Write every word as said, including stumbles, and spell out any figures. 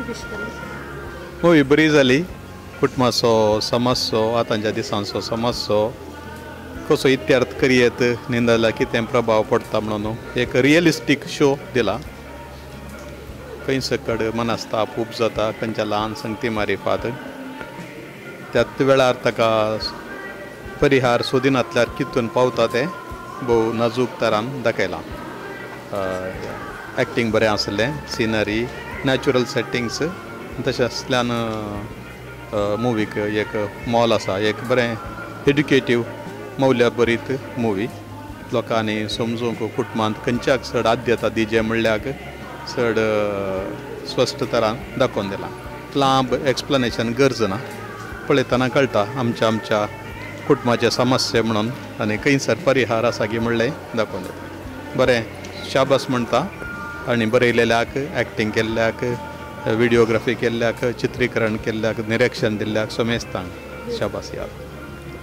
कशी जाली मूवी बरी जाली. कुटुंबाचो समजचो आतांच्या दिसांचो समजचो कसो इत्यार्थ करियेत निंदला कितें प्रभाव पडटा म्हणून एक रियलिस्टीक शो दिला. खंय सकड मनस्ताप खूब जाता खंयच्या ल्हान संगती मारिफात त्याच वेळार ताका परिहार सोदिनातल्यार कितून पावता तें भोव नाजूक तरान दाखयलां. एक्टींग बरें आसलें, सिनरी, नॅचरल सेटिंग्स तशें आसल्यान मुवीक एक मोल आसा. एक बरें एड्युकेटीव मौल्यभरीत मुवी लोकांनी समजूंक कुटुंबांत खंयच्याक चड आद्यता दिजे म्हणल्याक चड स्पश्ट तरान दाखोवन दिलां. लांब एक्सप्लेनेशन गरज ना, पळयतना कळटा आमच्या आमच्या कुटुंबाचे समस्या म्हणून आनी खंयसर परिहार आसा की म्हणलें दाखोवन दिता. बरें शाबास म्हणटा आनी बरयलेल्याक, एक्टींग केल्ल्याक, व्हिडियोग्राफी केल्ल्याक, चित्रीकरण केल्ल्याक, निरीक्षण दिल्ल्याक सोमेस्तांक शाबास याद.